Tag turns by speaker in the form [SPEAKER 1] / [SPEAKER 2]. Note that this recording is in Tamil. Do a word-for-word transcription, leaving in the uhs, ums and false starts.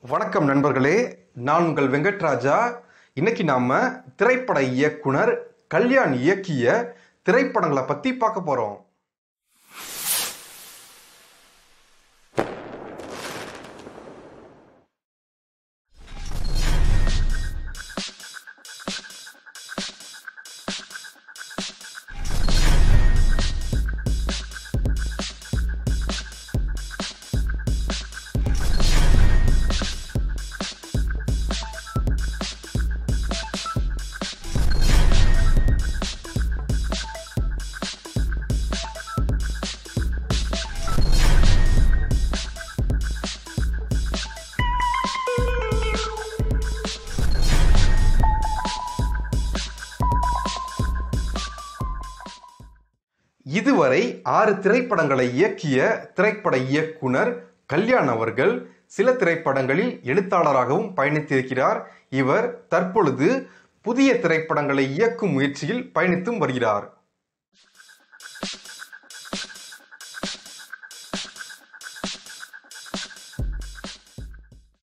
[SPEAKER 1] வணக்கம் நண்பர்களே, நான் உங்கள் வெங்கட்ராஜா. இன்னைக்கு நாம திரைப்பட இயக்குனர் கல்யாண் இயக்கிய திரைப்படங்களை பத்தி பார்க்க போறோம். இதுவரை ஆறு திரைப்படங்களை இயக்கிய திரைப்பட இயக்குனர் கல்யாண் அவர்கள் சில திரைப்படங்களில் எழுத்தாளராகவும் பயணித்திருக்கிறார். இவர் தற்பொழுது புதிய திரைப்படங்களை இயக்கும் முயற்சியில் பயணித்தும் வருகிறார்.